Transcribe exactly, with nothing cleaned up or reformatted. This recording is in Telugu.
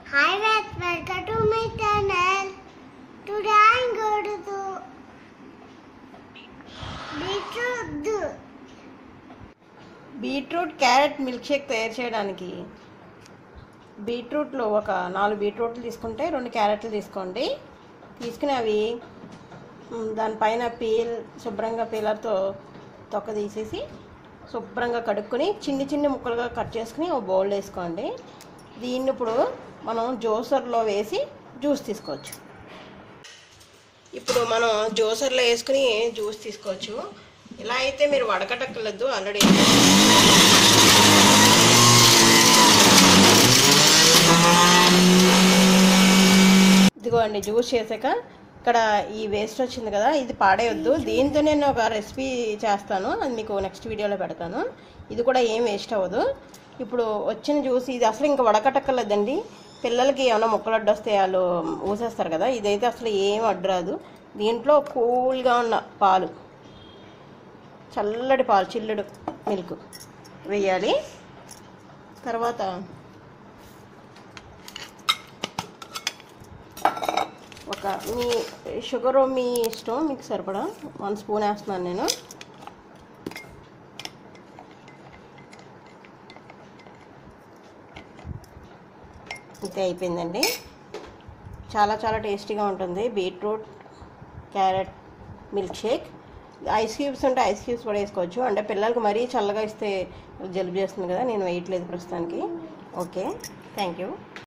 Hi guys, welcome to my channel. Today I'm going to do beetroot. Beetroot carrot milk shake తయారు చేయడానికి బీట్రూట్లో ఒక నాలుగు బీట్రూట్లు తీసుకుంటే రెండు క్యారెట్లు తీసుకోండి. తీసుకుని అవి దానిపైన పీల్ శుభ్రంగా పీలర్తో తొక్క తీసేసి శుభ్రంగా కడుక్కొని చిన్ని చిన్ని ముక్కలుగా కట్ చేసుకుని ఒక బౌల్ వేసుకోండి. దీన్ని ఇప్పుడు మనం జ్యూసర్లో వేసి జ్యూస్ తీసుకోవచ్చు. ఇప్పుడు మనం జ్యూసర్లో వేసుకుని జ్యూస్ తీసుకోవచ్చు. ఇలా అయితే మీరు వడకట్టక్కర్లేదు, ఆల్రెడీ ఇదిగో అండి జ్యూస్ చేసాక ఇక్కడ ఈ వేస్ట్ వచ్చింది కదా, ఇది పాడేయొద్దు. దీంతో నేను ఒక రెసిపీ చేస్తాను, అది మీకు నెక్స్ట్ వీడియోలో పెడతాను. ఇది కూడా ఏం వేస్ట్ అవ్వదు. ఇప్పుడు వచ్చిన జ్యూస్ ఇది అసలు ఇంకా వడకట్టక్కర్లేదండి. పిల్లలకి ఏమైనా ముక్కలు అడ్డొస్తే వాళ్ళు ఊసేస్తారు కదా, ఇదైతే అసలు ఏం అడ్డురాదు. దీంట్లో కూల్గా ఉన్న పాలు, చల్లటి పాలు, చిల్లుడు మిల్క్ వేయాలి. తర్వాత ఒక మీ షుగరు మీ ఇష్టం, మీకు సరిపడా వన్ స్పూన్ వేస్తున్నాను నేను. ఇంతే అయిపోయిందండి. చాలా చాలా టేస్టీగా ఉంటుంది beetroot carrot milk shake. Ice cubes ఉంటే ఐస్ క్యూబ్స్ కూడా వేసుకోవచ్చు. అంటే పిల్లలకి మరీ చల్లగా ఇస్తే జలుబు చేస్తుంది కదా, నేను వేయట్లేదు ప్రస్తుతానికి. Okay, thank you.